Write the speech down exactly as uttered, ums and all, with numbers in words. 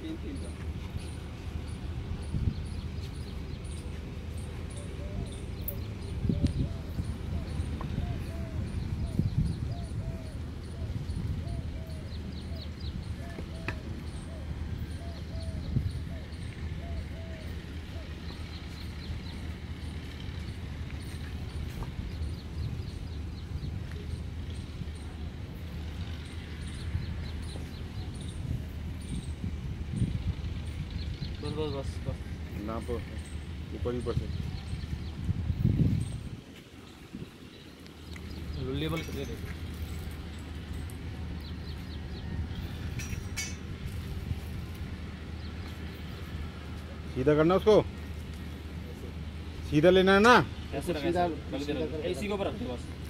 तीन तीन का। बस बस बस बस ना तो ऊपर ही ऊपर से लेवल कर दे। सीधा करना उसको, सीधा लेना है ना। ऐसे रख, ऐसे इसी के ऊपर रख दे बस।